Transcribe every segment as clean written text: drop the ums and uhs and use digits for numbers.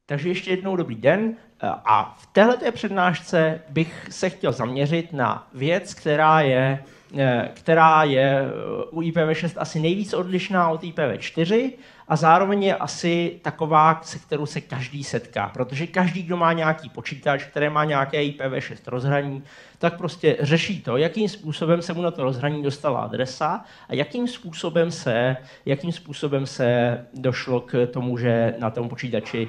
Takže ještě jednou dobrý den a v téhleté přednášce bych se chtěl zaměřit na věc, která je u IPv6 asi nejvíc odlišná od IPv4 a zároveň je asi taková, se kterou se každý setká, protože každý, kdo má nějaký počítač, který má nějaké IPv6 rozhraní, tak prostě řeší to, jakým způsobem se mu na to rozhraní dostala adresa a jakým způsobem se došlo k tomu, že na tom počítači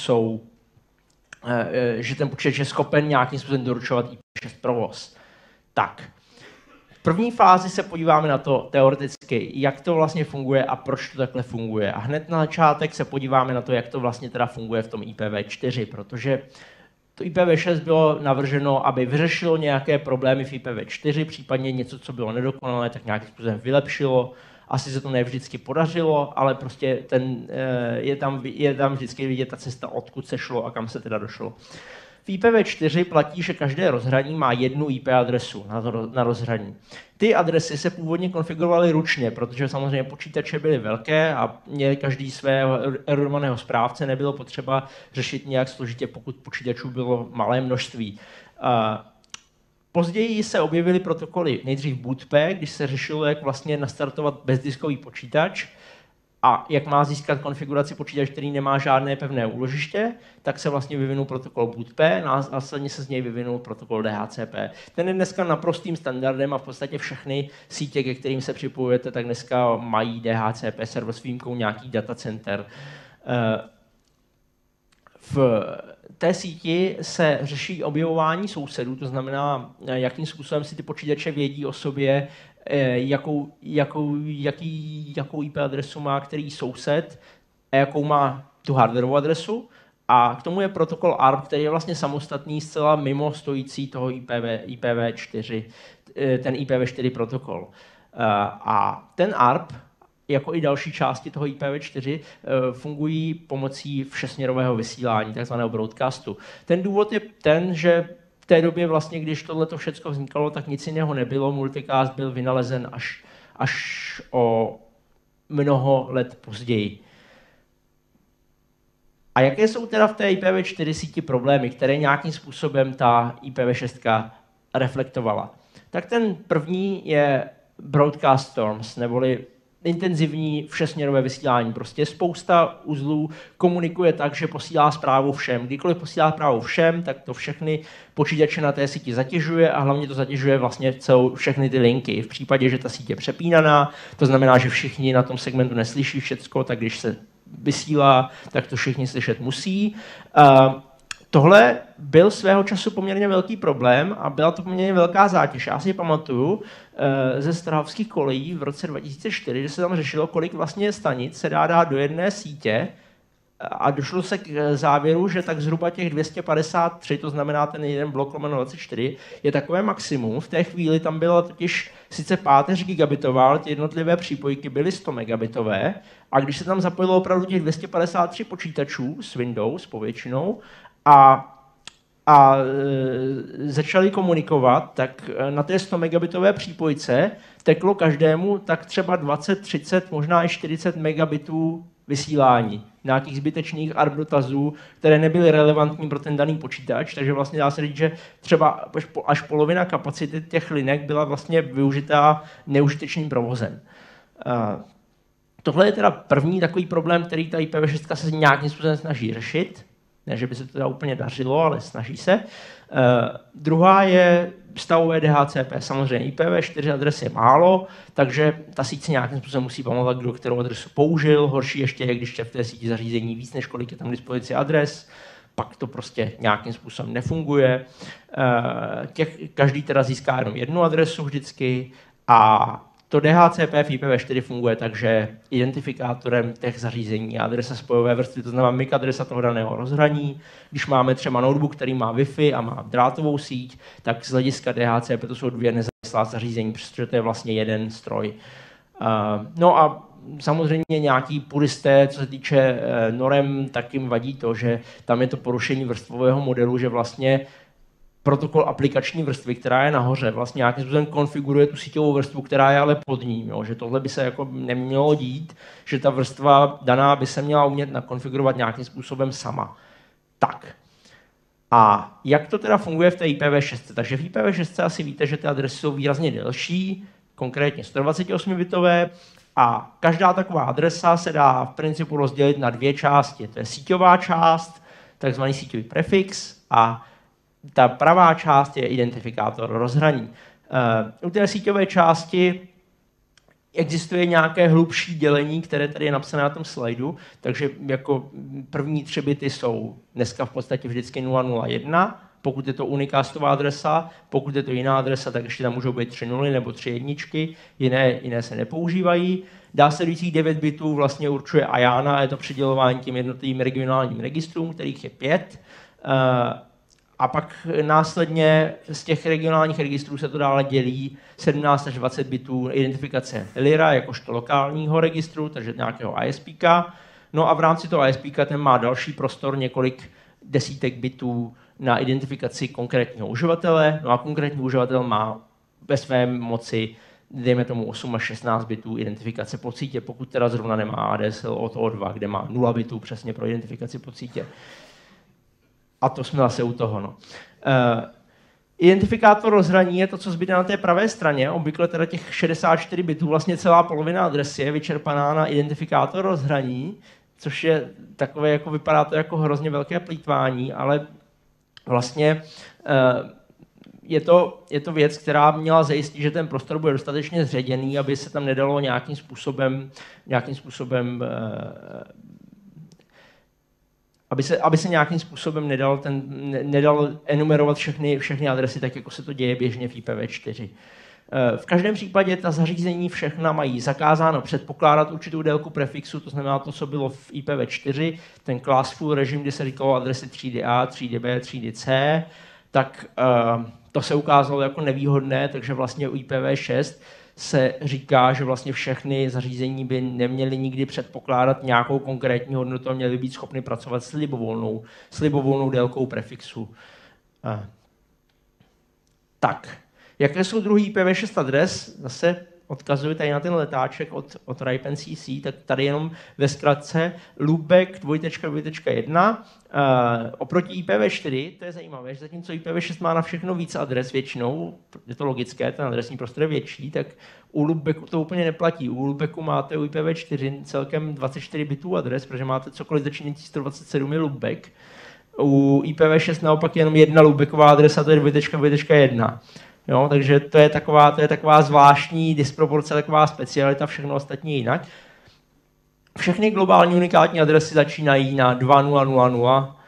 že ten počítač je schopen nějakým způsobem doručovat IPv6 provoz. Tak, v první fázi se podíváme na to teoreticky, jak to vlastně funguje a proč to takhle funguje. A hned na začátek se podíváme na to, jak to vlastně teda funguje v tom IPv4, protože to IPv6 bylo navrženo, aby vyřešilo nějaké problémy v IPv4, případně něco, co bylo nedokonalé, tak nějakým způsobem vylepšilo. Asi se to ne vždycky podařilo, ale prostě je tam vždycky vidět ta cesta, odkud se šlo a kam se teda došlo. V IPv4 platí, že každé rozhraní má jednu IP adresu na rozhraní. Ty adresy se původně konfigurovaly ručně, protože samozřejmě počítače byly velké a měli každý svého erudovaného správce, nebylo potřeba řešit nějak složitě, pokud počítačů bylo malé množství. Později se objevily protokoly nejdřív BootP, když se řešilo, jak vlastně nastartovat bezdiskový počítač a jak má získat konfiguraci počítač, který nemá žádné pevné úložiště, tak se vlastně vyvinul protokol BootP, následně se z něj vyvinul protokol DHCP. Ten je dneska naprostým standardem a v podstatě všechny sítě, ke kterým se připojujete, tak dneska mají DHCP server s výjimkou nějaký datacenter. V té síti se řeší objevování sousedů, to znamená, jakým způsobem si ty počítače vědí o sobě, jakou IP adresu má který soused a jakou má tu hardwareovou adresu. A k tomu je protokol ARP, který je vlastně samostatný, zcela mimo stojící toho IPv4, ten IPv4 protokol. A ten ARP, jako i další části toho IPv4, fungují pomocí všesměrového vysílání, takzvaného broadcastu. Ten důvod je ten, že v té době vlastně, když tohleto všechno vznikalo, tak nic jiného nebylo. Multicast byl vynalezen až o mnoho let později. A jaké jsou teda v té IPv4 síti problémy, které nějakým způsobem ta IPv6 reflektovala? Tak ten první je broadcast storms, neboli intenzivní všesměrové vysílání. Prostě spousta uzlů komunikuje tak, že posílá zprávu všem. Kdykoliv posílá zprávu všem, tak to všechny počítače na té síti zatěžuje a hlavně to zatěžuje vlastně všechny ty linky. V případě, že ta síť je přepínaná, to znamená, že všichni na tom segmentu neslyší všecko, tak když se vysílá, tak to všichni slyšet musí. Tohle byl svého času poměrně velký problém a byla to poměrně velká zátěž. Já si pamatuju ze strahovských kolejí v roce 2004, že se tam řešilo, kolik vlastně stanic se dá dát do jedné sítě a došlo se k závěru, že tak zhruba těch 253, to znamená ten jeden blok lomeno 24, je takové maximum. V té chvíli tam byla totiž sice páteř gigabitová, ale ty jednotlivé přípojky byly 100 megabitové a když se tam zapojilo opravdu těch 253 počítačů s Windows povětšinou, a začali komunikovat, tak na té 100 megabitové přípojce teklo každému tak třeba 20, 30, možná i 40 megabitů vysílání, nějakých zbytečných ARP dotazů, které nebyly relevantní pro ten daný počítač, takže vlastně dá se říct, že třeba až polovina kapacity těch linek byla vlastně využitá neužitečným provozem. Tohle je teda první takový problém, který ta IPv6 se nějakým způsobem snaží řešit. Ne, že by se to teda úplně dařilo, ale snaží se. Druhá je stavové DHCP. Samozřejmě IPv4 adres je málo, takže ta síť se nějakým způsobem musí pamatovat, kdo kterou adresu použil. Horší ještě je, když je v té síti zařízení víc, než kolik je tam k dispozici adres. Pak to prostě nějakým způsobem nefunguje. Každý teda získá jenom jednu adresu vždycky a to DHCP v IPv4 funguje tak, že identifikátorem těch zařízení je adresa spojové vrstvy, to znamená MAC adresa toho daného rozhraní. Když máme třeba notebook, který má Wi-Fi a má drátovou síť, tak z hlediska DHCP to jsou dvě nezávislá zařízení, protože to je vlastně jeden stroj. No a samozřejmě nějaký puristé, co se týče norem, tak jim vadí to, že tam je to porušení vrstvového modelu, že vlastně protokol aplikační vrstvy, která je nahoře, vlastně nějakým způsobem konfiguruje tu síťovou vrstvu, která je ale pod ní. Jo? Že tohle by se jako nemělo dít, že ta vrstva daná by se měla umět nakonfigurovat nějakým způsobem sama. Tak. A jak to teda funguje v té IPv6? Takže v IPv6 asi víte, že ty adresy jsou výrazně delší, konkrétně 128-bitové, a každá taková adresa se dá v principu rozdělit na dvě části. To je síťová část, takzvaný síťový prefix, a ta pravá část je identifikátor rozhraní. U té síťové části existuje nějaké hlubší dělení, které tady je napsané na tom slajdu, takže jako první 3 bity jsou dneska v podstatě vždycky 001, pokud je to unikástová adresa, pokud je to jiná adresa, tak ještě tam můžou být 3 nuly nebo 3 jedničky, jiné se nepoužívají. Následujících 9 bitů vlastně určuje IANA, je to přidělování těm jednotlivým regionálním registrům, kterých je 5. A pak následně z těch regionálních registrů se to dále dělí 17 až 20 bitů identifikace LIRA jakožto lokálního registru, takže nějakého ISPka. No a v rámci toho ISPka ten má další prostor, několik desítek bitů na identifikaci konkrétního uživatele. No a konkrétní uživatel má ve své moci, dejme tomu 8 až 16 bitů identifikace po sítě, pokud teda zrovna nemá ADSL od O2, kde má 0 bitů přesně pro identifikaci po sítě. A to jsme zase u toho. No. Identifikátor rozhraní je to, co zbyde na té pravé straně. Obvykle teda těch 64 bitů, vlastně celá polovina adresy je vyčerpaná na identifikátor rozhraní, což je takové, jako vypadá to jako hrozně velké plýtvání, ale vlastně je to věc, která měla zajistit, že ten prostor bude dostatečně zředěný, aby se tam nedalo nějakým způsobem aby se nějakým způsobem nedal enumerovat všechny adresy, tak jako se to děje běžně v IPv4. V každém případě ta zařízení všechna mají zakázáno předpokládat určitou délku prefixu, to znamená to, co bylo v IPv4, ten classful režim, kdy se říkalo adresy třídy A, třídy B, třídy C, tak to se ukázalo jako nevýhodné, takže vlastně u IPv6 se říká, že vlastně všechny zařízení by neměly nikdy předpokládat nějakou konkrétní hodnotu a měly být schopny pracovat s libovolnou délkou prefixu. Tak, jaké jsou druhý IPv6 adres? Zase odkazuji tady na ten letáček od RIPE-NCC, tak tady jenom ve zkratce loopback 2.2.1. Oproti IPv4, to je zajímavé, že zatímco IPv6 má na všechno víc adres většinou, je to logické, ten adresní prostor je větší, tak u loopbacku to úplně neplatí. U loopbacku máte u IPv4 celkem 24 bitů adres, protože máte cokoliv začínající 127 je loopback. U IPv6 naopak je jenom jedna loopbacková adresa, to je 2.2.1. Jo, takže to je taková zvláštní disproporce, taková specialita, všechno ostatní jinak. Všechny globální unikátní adresy začínají na 2000,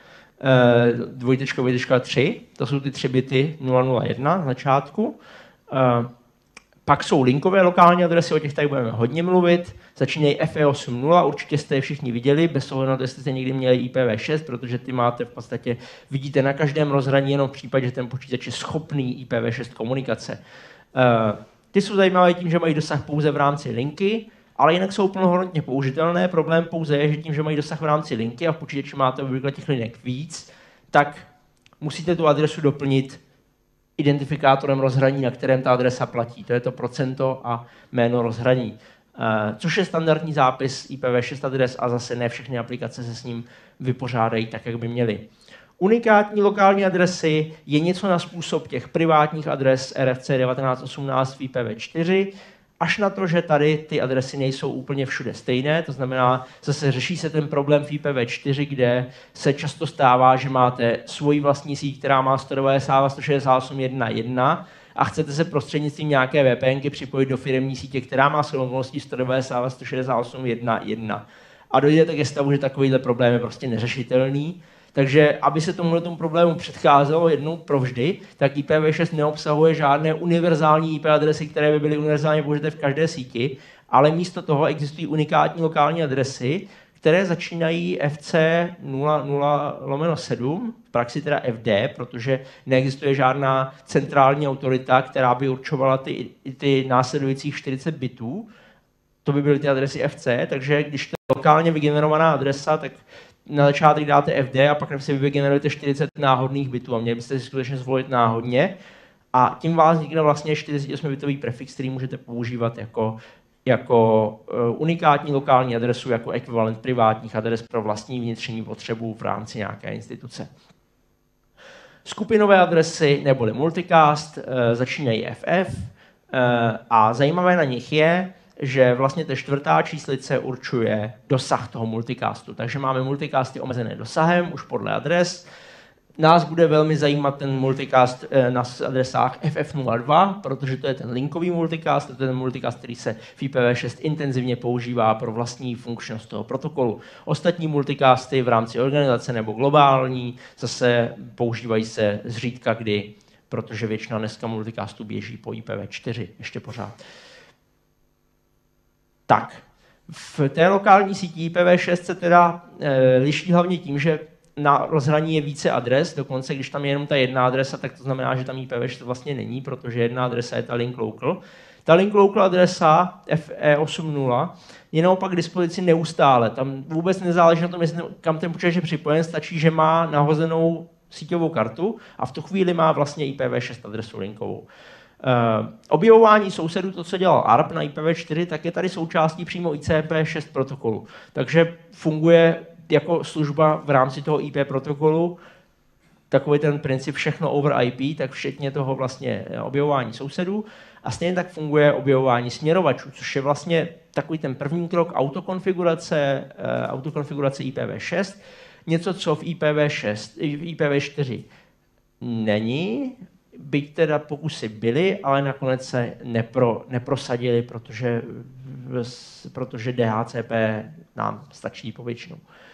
2.2.3, to jsou ty 3 bity 001 na začátku. Pak jsou linkové lokální adresy, o těch tady budeme hodně mluvit. Začínají FE80, určitě jste je všichni viděli, bez ohledu na to, jestli jste někdy měli IPv6, protože ty máte v podstatě, vidíte na každém rozhraní jenom v případě, že ten počítač je schopný IPv6 komunikace. Ty jsou zajímavé tím, že mají dosah pouze v rámci linky, ale jinak jsou plnohodnotně použitelné. Problém pouze je, že tím, že mají dosah v rámci linky a v počítači máte obvykle těch linek víc, tak musíte tu adresu doplnit identifikátorem rozhraní, na kterém ta adresa platí. To je to procento a jméno rozhraní. Což je standardní zápis IPv6 adres a zase ne všechny aplikace se s ním vypořádají tak, jak by měly. Unikátní lokální adresy je něco na způsob těch privátních adres RFC 1918 v IPv4, až na to, že tady ty adresy nejsou úplně všude stejné, to znamená, zase řeší se ten problém v IPv4, kde se často stává, že máte svoji vlastní síť, která má 198.168.1 a chcete se prostřednictvím nějaké VPNky připojit do firemní sítě, která má srovnatelností 198.168.1. A dojdete ke stavu, že takovýhle problém je prostě neřešitelný. Takže aby se tomuto problému předcházelo jednou provždy, tak IPv6 neobsahuje žádné univerzální IP adresy, které by byly univerzálně použité v každé síti, ale místo toho existují unikátní lokální adresy, které začínají FC 00/7, v praxi teda FD, protože neexistuje žádná centrální autorita, která by určovala ty následujících 40 bitů. To by byly ty adresy FC, takže když to je lokálně vygenerovaná adresa, tak na začátek dáte FD a pak si vygenerujete 40 náhodných bitů a měli byste si skutečně zvolit náhodně. A tím vás vznikne vlastně 48-bitový prefix, který můžete používat jako jako unikátní lokální adresu, jako ekvivalent privátních adres pro vlastní vnitřní potřebu v rámci nějaké instituce. Skupinové adresy neboli multicast začínají FF a zajímavé na nich je, že vlastně ta čtvrtá číslice určuje dosah toho multicastu. Takže máme multicasty omezené dosahem už podle adres. Nás bude velmi zajímat ten multicast na adresách FF02, protože to je ten linkový multicast, to je ten multicast, který se v IPv6 intenzivně používá pro vlastní funkčnost toho protokolu. Ostatní multicasty v rámci organizace nebo globální zase používají se zřídka kdy, protože většina dneska multicastů běží po IPv4 ještě pořád. Tak, v té lokální síti IPv6 se teda liší hlavně tím, že na rozhraní je více adres, dokonce když tam je jenom ta jedna adresa, tak to znamená, že tam IPv6 vlastně není, protože jedna adresa je ta link local. Ta link local adresa FE80 je naopak k dispozici neustále. Tam vůbec nezáleží na tom, kam ten počítač je připojen, stačí, že má nahozenou síťovou kartu a v tu chvíli má vlastně IPv6 adresu linkovou. Objevování sousedů, to, co dělal ARP na IPv4, tak je tady součástí přímo ICP6 protokolu. Takže funguje jako služba v rámci toho IP protokolu, takový ten princip všechno over IP, tak včetně toho vlastně objevování sousedů. A stejně tak funguje objevování směrovačů, což je vlastně takový ten první krok autokonfigurace IPv6, něco, co v IPv4 není, byť teda pokusy byly, ale nakonec se neprosadili, protože DHCP nám stačí povětšinou.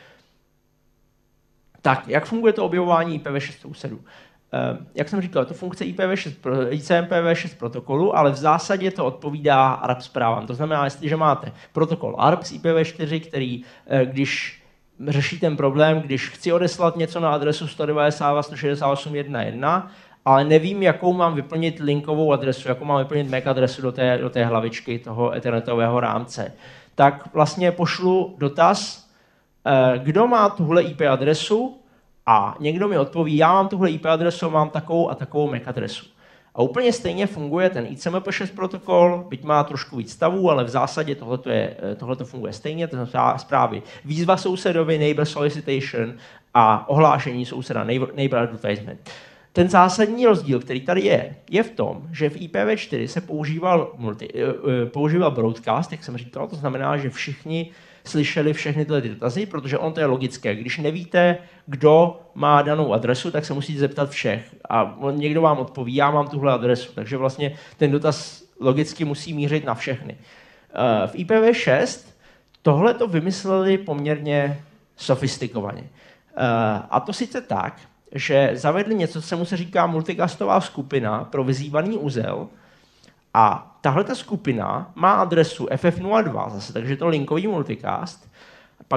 Tak, jak funguje to objevování IPv6 sousedů? Jak jsem říkal, to funkce ICMPv6 protokolu, ale v zásadě to odpovídá ARP zprávám. To znamená, jestliže máte protokol ARP z IPv4, který, když řeší ten problém, když chci odeslat něco na adresu 192.168.1.1, ale nevím, jakou mám vyplnit linkovou adresu, jakou mám vyplnit MAC adresu do té hlavičky toho ethernetového rámce, tak vlastně pošlu dotaz, kdo má tuhle IP adresu a někdo mi odpoví, já mám tuhle IP adresu, mám takovou a takovou MAC adresu. A úplně stejně funguje ten ICMP6 protokol, byť má trošku víc stavů, ale v zásadě tohleto funguje stejně, to znamená zprávy výzva sousedovi, neighbor solicitation a ohlášení souseda, neighbor advertisement. Ten zásadní rozdíl, který tady je v tom, že v IPv4 se používal broadcast, jak jsem říkal, to znamená, že všichni slyšeli všechny tyhle dotazy, protože on to je logické. Když nevíte, kdo má danou adresu, tak se musíte zeptat všech. A někdo vám odpoví, já mám tuhle adresu. Takže vlastně ten dotaz logicky musí mířit na všechny. V IPv6 tohle to vymysleli poměrně sofistikovaně. A to sice tak, že zavedli něco, co se mu se říká multicastová skupina pro vyzývaný uzel. A tahle ta skupina má adresu FF02 zase, takže to linkový multicast, pak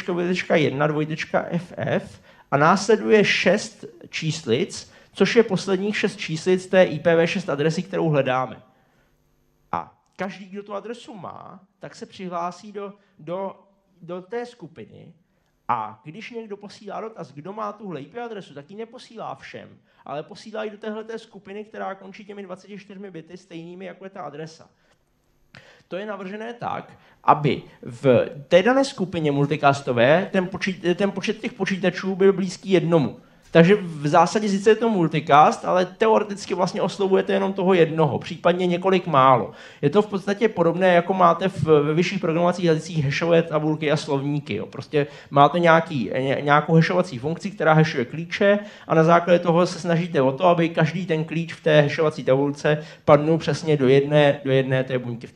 2.1.2.ff a následuje 6 číslic, což je posledních 6 číslic té IPv6 adresy, kterou hledáme. A každý, kdo tu adresu má, tak se přihlásí do té skupiny. A když někdo posílá dotaz, kdo má tuhle IP adresu, tak ji neposílá všem, ale posílá ji do téhleté skupiny, která končí těmi 24 bity stejnými, jako je ta adresa. To je navržené tak, aby v té dané skupině multicastové ten počet těch počítačů byl blízký jednomu. Takže v zásadě sice je to multicast, ale teoreticky vlastně oslovujete jenom toho jednoho, případně několik málo. Je to v podstatě podobné, jako máte ve vyšších programovacích jazycích hashové tabulky a slovníky. Jo. Prostě máte nějakou hashovací funkci, která hashuje klíče a na základě toho se snažíte o to, aby každý ten klíč v té hashovací tabulce padnul přesně do jedné té buňky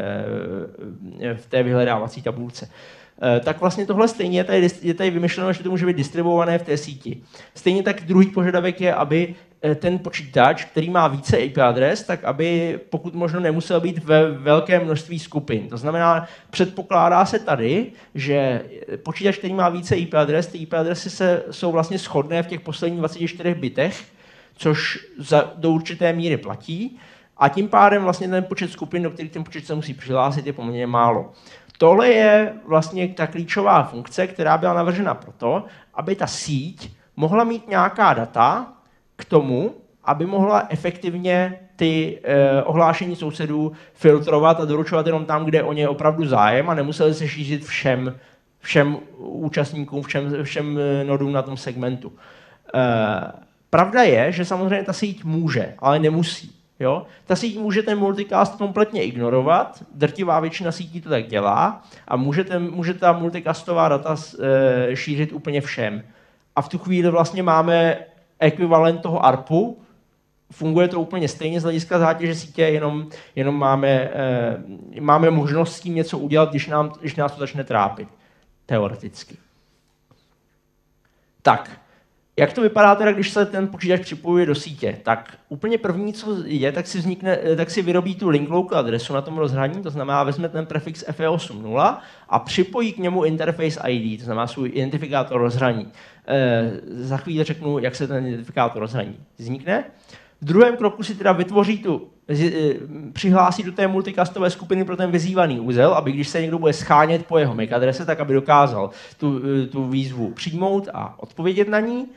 v té vyhledávací tabulce. Tak vlastně tohle stejně je tady vymyšleno, že to může být distribuované v té síti. Stejně tak druhý požadavek je, aby ten počítač, který má více IP adres, tak aby pokud možno nemusel být ve velké množství skupin. To znamená, předpokládá se tady, že počítač, který má více IP adres, ty IP adresy jsou vlastně shodné v těch posledních 24 bitech, což do určité míry platí. A tím pádem vlastně ten počet skupin, do kterých ten počítač se musí přihlásit, je poměrně málo. Tohle je vlastně ta klíčová funkce, která byla navržena proto, aby ta síť mohla mít nějaká data k tomu, aby mohla efektivně ty ohlášení sousedů filtrovat a doručovat jenom tam, kde o ně je opravdu zájem a nemuseli se šířit všem účastníkům, všem nodům na tom segmentu. Pravda je, že samozřejmě ta síť může, ale nemusí. Jo? Ta síť může ten multicast kompletně ignorovat, drtivá většina sítí to tak dělá a může ta multicastová data šířit úplně všem. A v tu chvíli vlastně máme ekvivalent toho ARPu, funguje to úplně stejně z hlediska zátěže sítě, jenom máme možnost s tím něco udělat, když nás to začne trápit. Teoreticky. Tak, jak to vypadá teda, když se ten počítač připojuje do sítě? Tak úplně první, co je, tak si vyrobí tu link local adresu na tom rozhraní, to znamená, vezme ten prefix FE80 a připojí k němu interface ID, to znamená svůj identifikátor rozhraní. Za chvíli řeknu, jak se ten identifikátor rozhraní vznikne. V druhém kroku si teda přihlásí do té multicastové skupiny pro ten vyzývaný úzel, aby když se někdo bude schánět po jeho MAC adrese, tak aby dokázal tu výzvu přijmout a odpovědět na ní.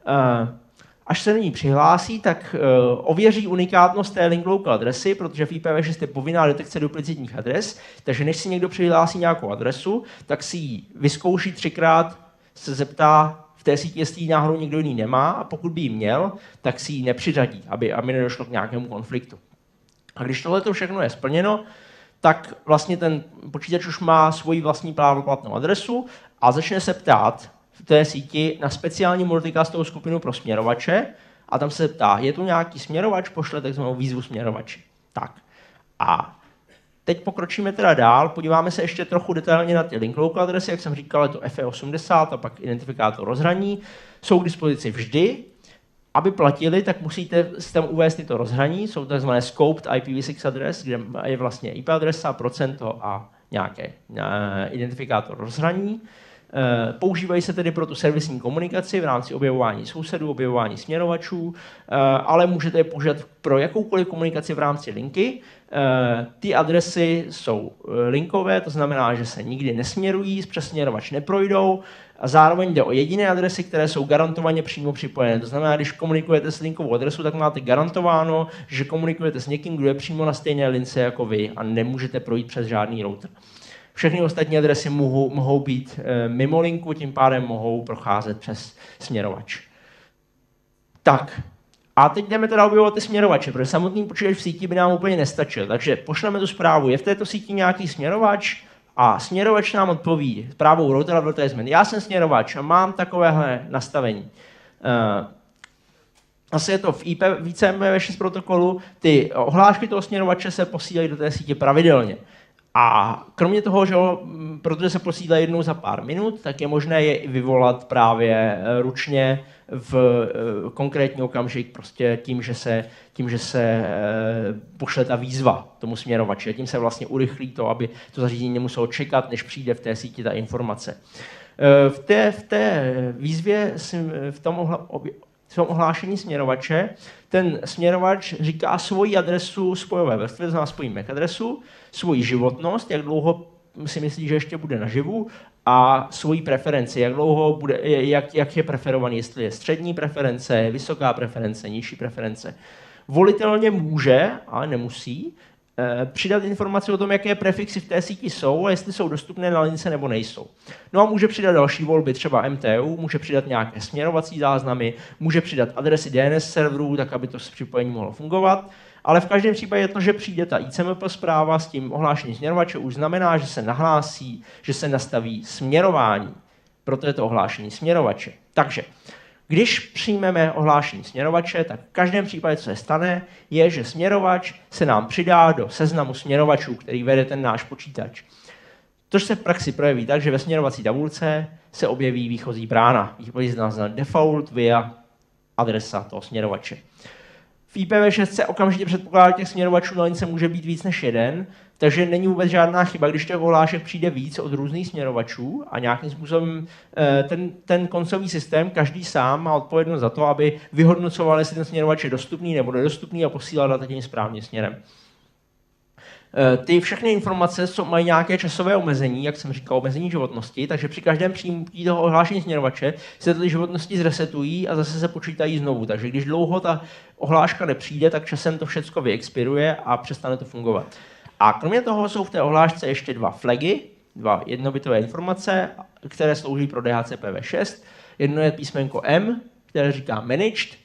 Až se na ní přihlásí, tak ověří unikátnost té link local adresy, protože v IPv6 je povinná detekce duplicitních adres, takže než si někdo přihlásí nějakou adresu, tak si ji vyzkouší 3krát, se zeptá v té síti, jestli ji náhodou někdo jiný nemá, a pokud by ji měl, tak si ji nepřiřadí, aby nedošlo k nějakému konfliktu. A když tohle všechno je splněno, tak vlastně ten počítač už má svoji vlastní právoplatnou adresu a začne se ptát v té síti na speciální multicastovou skupinu pro směrovače a tam se ptá, je tu nějaký směrovač, pošle takzvanou výzvu směrovači. Tak. A teď pokročíme teda dál, podíváme se ještě trochu detailně na ty link local adresy, jak jsem říkal, je to FE80 a pak identifikátor rozhraní. Jsou k dispozici vždy. Aby platili, tak musíte tam uvést tyto rozhraní, jsou takzvané scoped IPv6 adres, kde je vlastně IP adresa, procento a nějaké identifikátor rozhraní. Používají se tedy pro tu servisní komunikaci v rámci objevování sousedů, objevování směrovačů, ale můžete je použít pro jakoukoliv komunikaci v rámci linky. Ty adresy jsou linkové, to znamená, že se nikdy nesměrují, přes směrovač neprojdou a zároveň jde o jediné adresy, které jsou garantovaně přímo připojené. To znamená, když komunikujete s linkovou adresu, tak máte garantováno, že komunikujete s někým, kdo je přímo na stejné lince jako vy a nemůžete projít přes žádný router. Všechny ostatní adresy mohou být mimo linku, tím pádem mohou procházet přes směrovač. Tak, a teď jdeme teda objevovat ty směrovače, protože samotný počítač v síti by nám úplně nestačil. Takže pošleme tu zprávu, je v této síti nějaký směrovač a směrovač nám odpoví zprávou router advertisement. Já jsem směrovač a mám takovéhle nastavení. Asi je to v IPv6 protokolu, ty ohlášky toho směrovače se posílají do té sítě pravidelně. A kromě toho, že protože se posílají jednou za pár minut, tak je možné je i vyvolat právě ručně v konkrétní okamžik prostě tím, že se pošle ta výzva tomu směrovači. A tím se vlastně urychlí to, aby to zařízení nemuselo čekat, než přijde v té síti ta informace. V té výzvě v tom ohlášení směrovače, ten směrovač říká svoji adresu spojové vrstvy, to znamená svoji MAC adresu, svoji životnost, jak dlouho si myslí, že ještě bude naživu, a svoji preferenci, jak dlouho bude, jak je preferovaný, jestli je střední preference, vysoká preference, nižší preference. Volitelně může, ale nemusí, přidat informaci o tom, jaké prefixy v té síti jsou a jestli jsou dostupné na lince nebo nejsou. No a může přidat další volby, třeba MTU, může přidat nějaké směrovací záznamy, může přidat adresy DNS serverů, tak aby to s připojením mohlo fungovat, ale v každém případě to, že přijde ta ICMP zpráva s tím ohlášením směrovače, už znamená, že se nahlásí, že se nastaví směrování. Proto je to ohlášení směrovače. Takže když přijmeme ohlášení směrovače, tak v každém případě, co se stane, je, že směrovač se nám přidá do seznamu směrovačů, který vede ten náš počítač. Což se v praxi projeví tak, že ve směrovací tabulce se objeví výchozí brána. Výchozí znamená default via adresa toho směrovače. V IPv6 se okamžitě předpokládá, že těch směrovačů na lince může být víc než jeden, takže není vůbec žádná chyba, když těch ohlášek přijde víc od různých směrovačů a nějakým způsobem ten koncový systém, každý sám má odpovědnost za to, aby vyhodnocoval, jestli ten směrovač je dostupný nebo nedostupný a posílal data tím správným směrem. Ty všechny informace mají nějaké časové omezení, jak jsem říkal, omezení životnosti, takže při každém přijímutí toho ohlášení směrovače se ty životnosti zresetují a zase se počítají znovu. Takže když dlouho ta ohláška nepřijde, tak časem to všechno vyexpiruje a přestane to fungovat. A kromě toho jsou v té ohlášce ještě dva flagy, dva jednobitové informace, které slouží pro DHCPV6. Jedno je písmenko M, které říká managed,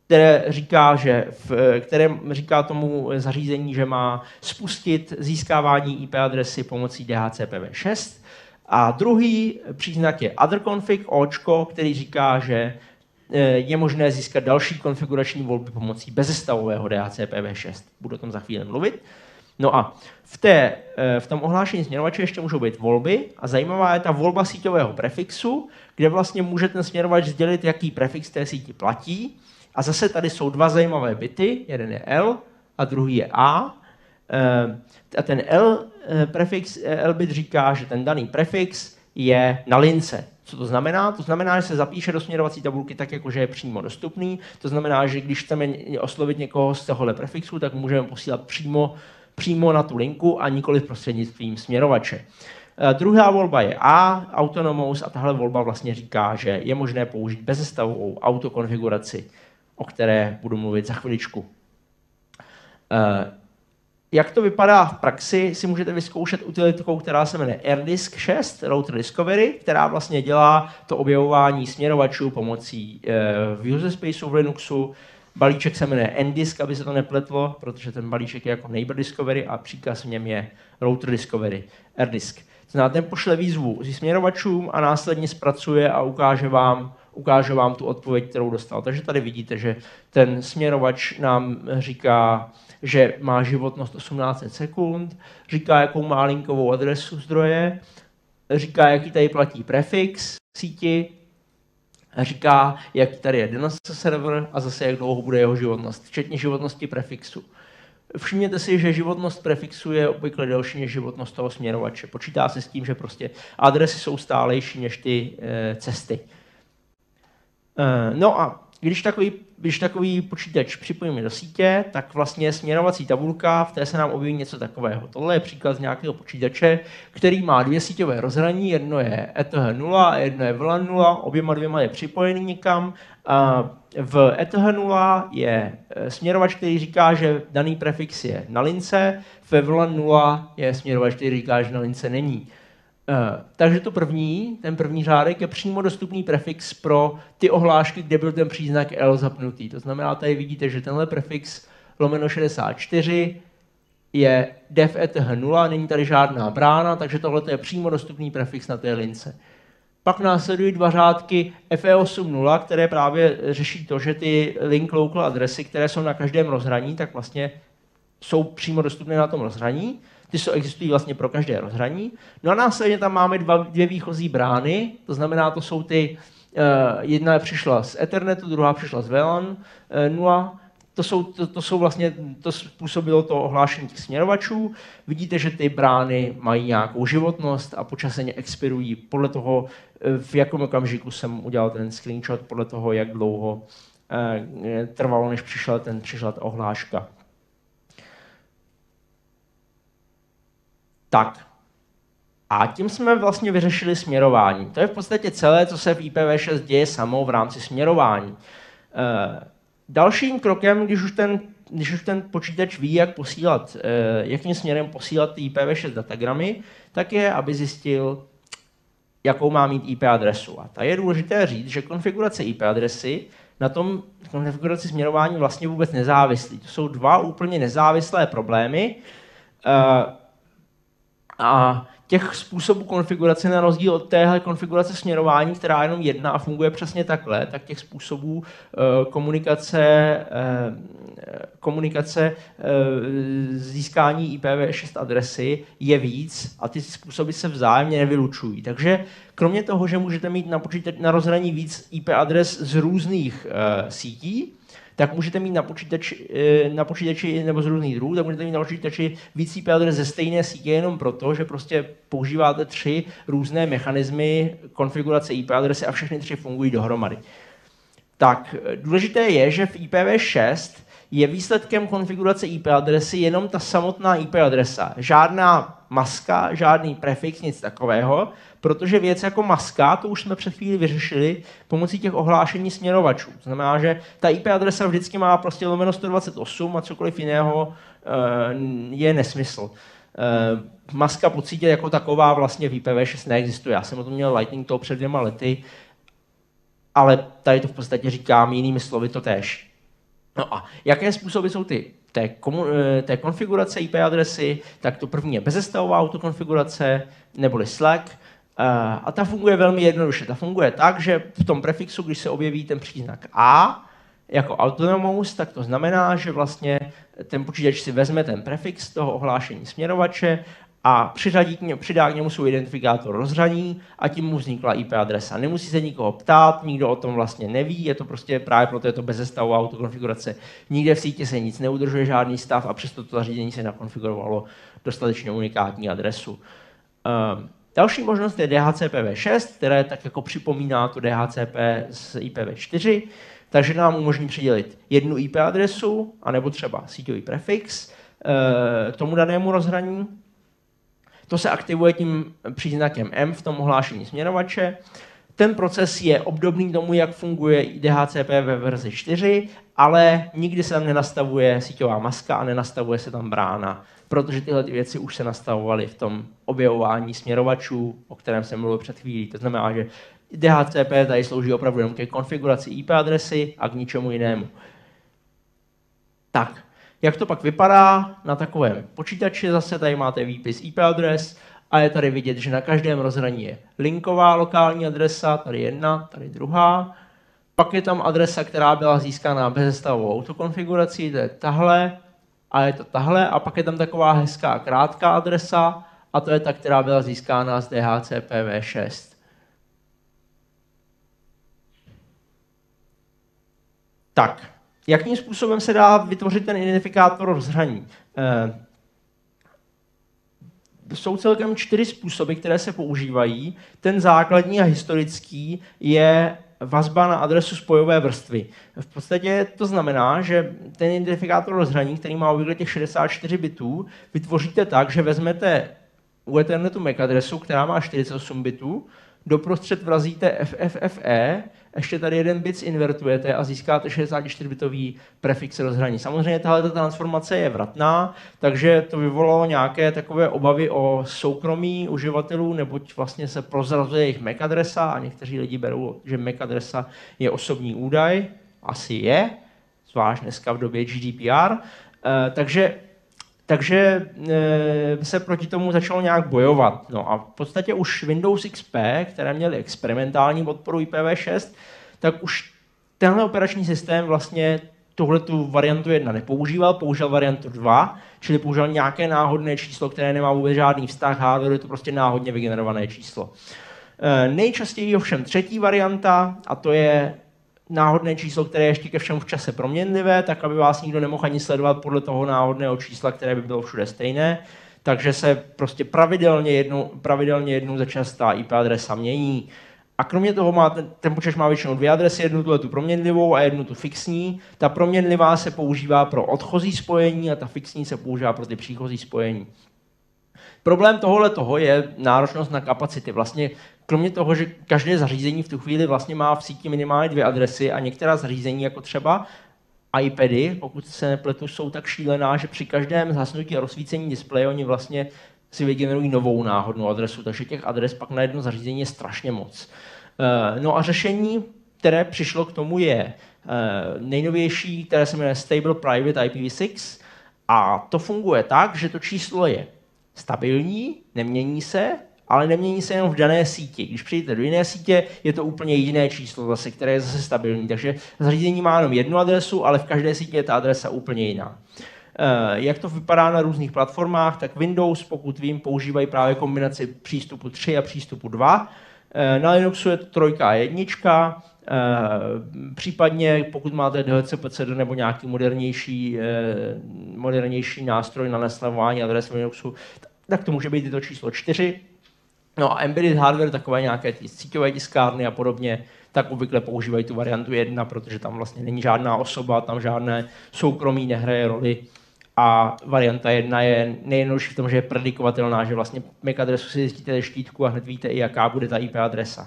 které říká tomu zařízení, že má spustit získávání IP adresy pomocí DHCPV6. A druhý příznak je other config, Očko, který říká, že je možné získat další konfigurační volby pomocí bezestavového DHCPV6. Budu o tom za chvíli mluvit. No a v tom ohlášení směrovače ještě můžou být volby a zajímavá je ta volba síťového prefixu, kde vlastně může ten směrovač sdělit, jaký prefix té síti platí. A zase tady jsou dva zajímavé bity, jeden je L a druhý je A. A ten L bit říká, že ten daný prefix je na lince. Co to znamená? To znamená, že se zapíše do směrovací tabulky tak, jakože je přímo dostupný. To znamená, že když chceme oslovit někoho z tohohle prefixu, tak můžeme posílat přímo na tu linku a nikoli prostřednictvím směrovače. Druhá volba je A, autonomous, a tahle volba vlastně říká, že je možné použít bezestavovou autokonfiguraci, o které budu mluvit za chviličku. Jak to vypadá v praxi, si můžete vyzkoušet utilitkou, která se jmenuje AirDisk 6, Router Discovery, která vlastně dělá to objevování směrovačů pomocí v user spaceu v Linuxu. Balíček se jmenuje NDisk, aby se to nepletlo, protože ten balíček je jako Neighbor Discovery a příkaz v něm je Router Discovery, AirDisk. To znamená, ten pošle výzvu z směrovačům a následně zpracuje a ukáže vám tu odpověď, kterou dostal. Takže tady vidíte, že ten směrovač nám říká, že má životnost 18 sekund, říká, jakou má linkovou adresu zdroje, říká, jaký tady platí prefix síti, říká, jaký tady je DNS server a zase, jak dlouho bude jeho životnost, včetně životnosti prefixu. Všimněte si, že životnost prefixu je obvykle delší než životnost toho směrovače. Počítá se s tím, že prostě adresy jsou stálejší než ty cesty. No a když takový počítač připojíme do sítě, tak vlastně směrovací tabulka, v té se nám objeví něco takového. Tohle je příklad z nějakého počítače, který má dvě síťové rozhraní, jedno je ETH 0 a jedno je VLAN 0, oběma dvěma je připojený někam. V ETH 0 je směrovač, který říká, že daný prefix je na lince, ve VLAN 0 je směrovač, který říká, že na lince není. Takže ten první řádek je přímo dostupný prefix pro ty ohlášky, kde byl ten příznak L zapnutý. To znamená, tady vidíte, že tenhle prefix /64 je def ETH 0, není tady žádná brána, takže tohle je přímo dostupný prefix na té lince. Pak následují dva řádky FE80, které právě řeší to, že ty link local adresy, které jsou na každém rozhraní, tak vlastně jsou přímo dostupné na tom rozhraní. Ty existují vlastně pro každé rozhraní. No a následně tam máme dvě výchozí brány, to znamená, to jsou ty, jedna přišla z Ethernetu, druhá přišla z VLAN 0. To způsobilo to ohlášení těch směrovačů. Vidíte, že ty brány mají nějakou životnost a počasně expirují podle toho, v jakém okamžiku jsem udělal ten screenshot, podle toho, jak dlouho trvalo, než přišla ta ohláška. Tak. A tím jsme vlastně vyřešili směrování. To je v podstatě celé, co se v IPv6 děje samo v rámci směrování. Dalším krokem, když už ten počítač ví, jakým směrem posílat ty IPv6 datagramy, tak je, aby zjistil, jakou má mít IP adresu. A tady je důležité říct, že konfigurace IP adresy na tom konfiguraci směrování vlastně vůbec nezávislí. To jsou dva úplně nezávislé problémy. A těch způsobů konfigurace na rozdíl od téhle konfigurace směrování, která je jenom jedna a funguje přesně takhle, tak těch způsobů komunikace získání IPv6 adresy je víc a ty způsoby se vzájemně nevylučují. Takže kromě toho, že můžete mít na rozhraní víc IP adres z různých sítí, tak můžete mít na počítači nebo z různých druhů, tak můžete mít na počítači víc IP adres ze stejné sítě jenom proto, že prostě používáte 3 různé mechanismy konfigurace IP adresy a všechny 3 fungují dohromady. Tak důležité je, že v IPv6 je výsledkem konfigurace IP adresy jenom ta samotná IP adresa. Žádná maska, žádný prefix, nic takového, protože věc jako maska, to už jsme před chvíli vyřešili pomocí těch ohlášení směrovačů. To znamená, že ta IP adresa vždycky má prostě lomeno 128 a cokoliv jiného je nesmysl. Maska po cítě jako taková vlastně v IPv6 neexistuje. Já jsem o tom měl Lightning Talk před 2 lety, ale tady to v podstatě říkám jinými slovy to též. No a jaké způsoby jsou té konfigurace IP adresy? Tak to první je bezestavová autokonfigurace, neboli Slack. A ta funguje velmi jednoduše. Ta funguje tak, že v tom prefixu, když se objeví ten příznak A jako autonomous, tak to znamená, že vlastně ten počítač si vezme ten prefix toho ohlášení směrovače a přidá k němu svůj identifikátor rozhraní a tím mu vznikla IP adresa. Nemusí se nikoho ptát, nikdo o tom vlastně neví, je to prostě právě proto je to bezestavová autokonfigurace. Nikde v síti se nic neudržuje, žádný stav a přesto to zařízení se nakonfigurovalo dostatečně unikátní adresu. Další možnost je DHCPV6, které tak jako připomíná to DHCP z IPv4, takže nám umožní přidělit jednu IP adresu, anebo třeba síťový prefix tomu danému rozhraní. To se aktivuje tím příznakem M v tom ohlášení směrovače. Ten proces je obdobný tomu, jak funguje DHCP ve verzi 4, ale nikdy se tam nenastavuje síťová maska a nenastavuje se tam brána, protože tyhle věci už se nastavovaly v tom objevování směrovačů, o kterém jsem mluvil před chvílí. To znamená, že DHCP tady slouží opravdu jenom ke konfiguraci IP adresy a k ničemu jinému. Tak, jak to pak vypadá na takovém počítači? Zase tady máte výpis IP adres a je tady vidět, že na každém rozhraní je linková lokální adresa, tady jedna, tady druhá. Pak je tam adresa, která byla získána bezestavovou autokonfigurací, to je tahle a je to tahle. A pak je tam taková hezká krátká adresa a to je ta, která byla získána z DHCP v6. Tak, jakým způsobem se dá vytvořit ten identifikátor rozhraní? Jsou celkem 4 způsoby, které se používají. Ten základní a historický je vazba na adresu spojové vrstvy. V podstatě to znamená, že ten identifikátor rozhraní, který má obvykle těch 64 bitů, vytvoříte tak, že vezmete u Ethernetu MAC adresu, která má 48 bitů, doprostřed vrazíte FFFE, ještě tady jeden bit invertujete a získáte 64-bitový prefix rozhraní. Samozřejmě tahle transformace je vratná, takže to vyvolalo nějaké takové obavy o soukromí uživatelů, neboť vlastně se prozrazuje jejich MAC adresa a někteří lidi berou, že MAC adresa je osobní údaj. Asi je, zvlášť dneska v době GDPR. Takže se proti tomu začalo nějak bojovat. No a v podstatě už Windows XP, které měly experimentální podporu IPv6, tak už tenhle operační systém vlastně tuhletu variantu 1 nepoužíval, použil variantu 2, čili použil nějaké náhodné číslo, které nemá vůbec žádný vztah hardware, je to prostě náhodně vygenerované číslo. Nejčastěji ovšem třetí varianta, a to je náhodné číslo, které je ještě ke všemu v čase proměnlivé, tak aby vás nikdo nemohl ani sledovat podle toho náhodného čísla, které by bylo všude stejné. Takže se prostě pravidelně jednou za čas ta IP adresa mění. A kromě toho má ten počítač má většinou 2 adresy, jednu tu proměnlivou a jednu tu fixní. Ta proměnlivá se používá pro odchozí spojení a ta fixní se používá pro ty příchozí spojení. Problém tohoto je náročnost na kapacity. Vlastně kromě toho, že každé zařízení v tu chvíli vlastně má v síti minimálně 2 adresy a některá zařízení, jako třeba iPady, pokud se nepletu, jsou tak šílená, že při každém zhasnutí a rozsvícení displeje oni vlastně si vygenerují novou náhodnou adresu, takže těch adres pak na jedno zařízení je strašně moc. No a řešení, které přišlo k tomu, je nejnovější, které se jmenuje Stable Private IPv6 a to funguje tak, že to číslo je stabilní, nemění se, ale nemění se jenom v dané síti. Když přijdete do jiné sítě, je to úplně jiné číslo zase, které je zase stabilní. Takže zařízení má jenom jednu adresu, ale v každé síti je ta adresa úplně jiná. Jak to vypadá na různých platformách, tak Windows, pokud vím, používají právě kombinaci přístupu 3 a přístupu 2. Na Linuxu je to 3 a 1. Případně, pokud máte DHCPCD nebo nějaký modernější nástroj na nastavování adres Linuxu, tak to může být i to číslo 4. No a embedded hardware, takové nějaké ty síťové tiskárny a podobně, tak obvykle používají tu variantu 1, protože tam vlastně není žádná osoba, tam žádné soukromí nehraje roli. A varianta 1 je nejjednodušší v tom, že je predikovatelná, že vlastně MAC adresu si zjistíte ve štítku a hned víte i jaká bude ta IP adresa.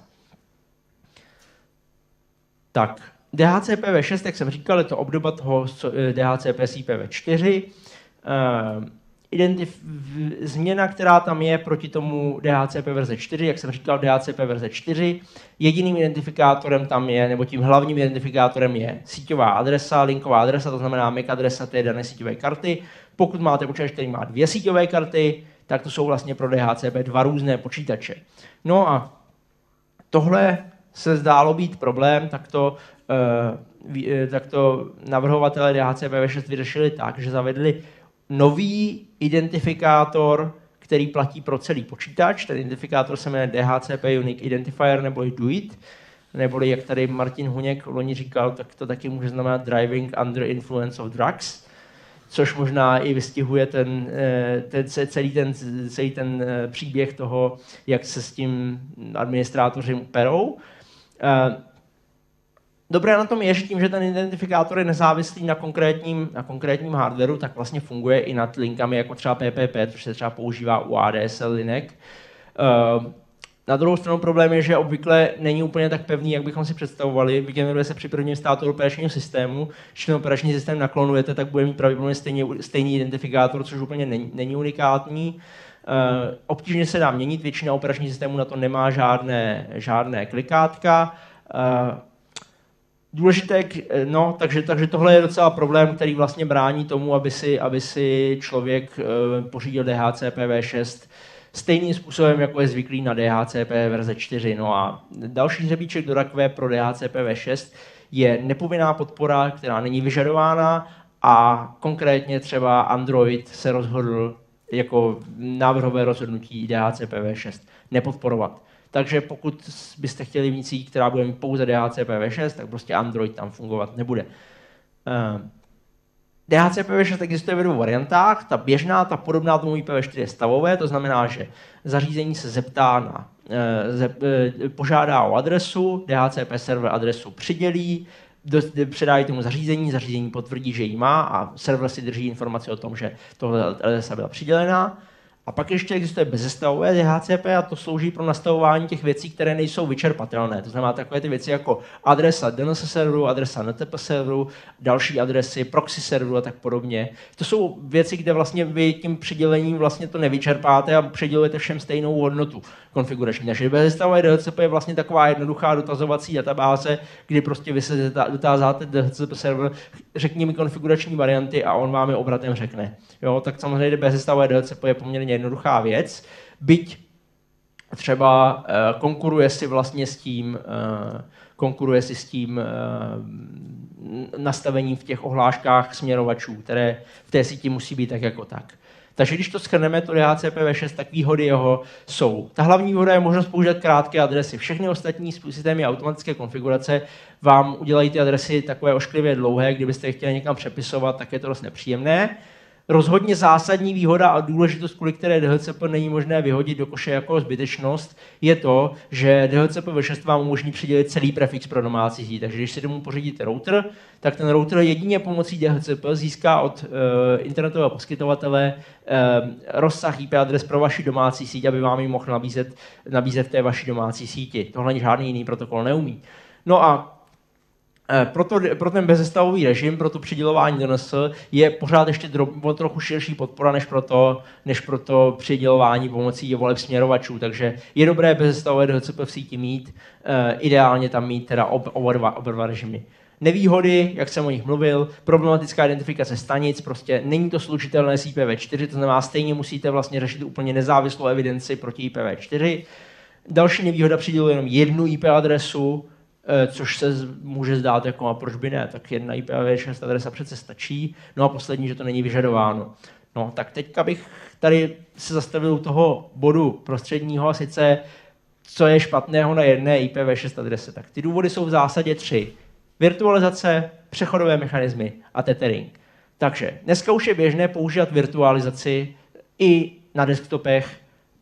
Tak, DHCPV6, jak jsem říkal, je to obdoba toho DHCP s IPv4. Změna, která tam je proti tomu DHCP verze 4, jak jsem říkal, DHCP verze 4, jediným identifikátorem tam je, nebo tím hlavním identifikátorem je síťová adresa, linková adresa, to znamená MAC adresa té dané síťové karty. Pokud máte počítač, který má 2 síťové karty, tak to jsou vlastně pro DHCP 2 různé počítače. No a tohle se zdálo být problém, tak to navrhovatelé DHCPV6 vyřešili tak, že zavedli nový identifikátor, který platí pro celý počítač. Ten identifikátor se jmenuje DHCP Unique Identifier neboli DUIT, neboli jak tady Martin Huněk loni říkal, tak to taky může znamenat Driving Under Influence of Drugs, což možná i vystihuje celý ten příběh toho, jak se s tím administrátoři perou. Dobré na tom je, že tím, že ten identifikátor je nezávislý na konkrétním hardwareu, tak vlastně funguje i nad linkami jako třeba PPP, což se třeba používá u ADSL linek. Na druhou stranu problém je, že obvykle není úplně tak pevný, jak bychom si představovali. Vygeneruje se při prvním státu operačního systému. Když ten operační systém naklonujete, tak bude mít pravděpodobně stejný identifikátor, což úplně není unikátní. Obtížně se dá měnit, většina operačních systémů na to nemá žádné klikátka. Důležité, no, takže tohle je docela problém, který vlastně brání tomu, aby si člověk pořídil DHCPV6 stejným způsobem, jako je zvyklý na DHCP verze 4. No a další hřebíček do rakve pro DHCPV6 je nepovinná podpora, která není vyžadována a konkrétně třeba Android se rozhodl jako návrhové rozhodnutí DHCPV6 nepodporovat. Takže pokud byste chtěli mít síť, která bude mít pouze DHCPV6, tak prostě Android tam fungovat nebude. DHCPV6 existuje ve 2 variantách. Ta běžná, ta podobná tomu IPv4 je stavové, to znamená, že zařízení se zeptá požádá o adresu, DHCP server adresu přidělí, předají tomu zařízení potvrdí, že ji má a server si drží informaci o tom, že tohle adresa byla přidělená. A pak ještě existuje bezestavové DHCP a to slouží pro nastavování těch věcí, které nejsou vyčerpatelné. To znamená takové ty věci jako adresa DNS serveru, adresa NTP serveru, další adresy, proxy serveru a tak podobně. To jsou věci, kde vlastně vy tím přidělením vlastně to nevyčerpáte a přidělujete všem stejnou hodnotu konfigurační. Takže bezestavové DHCP je vlastně taková jednoduchá dotazovací databáze, kdy prostě vy se dotázáte DHCP server, řekni mi konfigurační varianty a on vám je obratem řekne. Jo, tak samozřejmě bezestavové DHCP je poměrně jednoduchá věc, byť třeba konkuruje si s tím nastavením v těch ohláškách směrovačů, které v té síti musí být tak jako tak. Takže když to shrneme, to DHCPV6, tak výhody jeho jsou. Ta hlavní výhoda je možnost použít krátké adresy. Všechny ostatní systémy automatické konfigurace vám udělají ty adresy takové ošklivě dlouhé, kdybyste je chtěli někam přepisovat, tak je to dost nepříjemné. Rozhodně zásadní výhoda a důležitost, kvůli které DHCP není možné vyhodit do koše jako zbytečnost, je to, že DHCPV6 vám umožní přidělit celý prefix pro domácí síť. Takže když si domů pořídíte router, tak ten router jedině pomocí DHCP získá od internetového poskytovatele rozsah IP adres pro vaši domácí síť, aby vám ji mohl nabízet v té vaší domácí síti. Tohle žádný jiný protokol neumí. No a pro ten bezestavový režim, pro to přidělování DNS je pořád ještě trochu širší podpora než pro to přidělování pomocí voleb směrovačů. Takže je dobré bezestavové DHCP v síti mít, ideálně tam mít teda oba dva režimy. Nevýhody, jak jsem o nich mluvil, problematická identifikace stanic, prostě není to slučitelné s IPv4, to znamená stejně musíte vlastně řešit úplně nezávislou evidenci proti IPv4. Další nevýhoda přiděluje jenom jednu IP adresu, což se může zdát jako, a proč by ne, tak jedna IPv6 adresa přece stačí. No a poslední, že to není vyžadováno. No tak teďka bych tady se zastavil u toho bodu prostředního, a sice co je špatného na jedné IPv6 adrese. Tak ty důvody jsou v zásadě 3. Virtualizace, přechodové mechanismy a tethering. Takže dneska už je běžné používat virtualizaci i na desktopech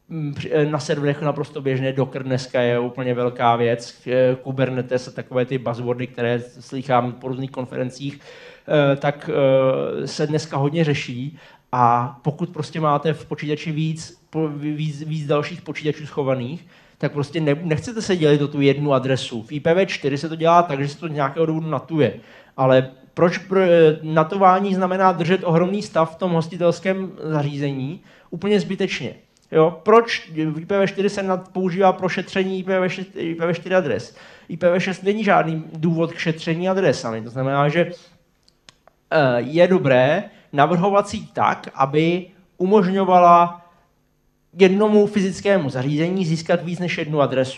na serverech naprosto běžné, Docker dneska je úplně velká věc, Kubernetes a takové ty buzzwordy, které slychám po různých konferencích, tak se dneska hodně řeší. A pokud prostě máte v počítači víc dalších počítačů schovaných, tak prostě nechcete se dělit o tu jednu adresu. V IPv4 se to dělá tak, že se to nějakého důvodu natuje. Ale proč natování znamená držet ohromný stav v tom hostitelském zařízení? Úplně zbytečně. Jo? Proč IPv4 se používá pro šetření IPv4 adres? IPv6 není žádný důvod k šetření adresami. To znamená, že je dobré navrhovat síť tak, aby umožňovala jednomu fyzickému zařízení získat víc než jednu adresu.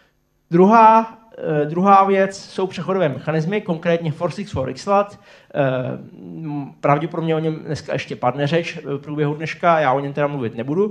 Druhá věc jsou přechodové mechanismy, konkrétně FOR6FOR-XLAT. Pravděpodobně o něm dneska ještě padne řeč v průběhu dneška, já o něm teda mluvit nebudu.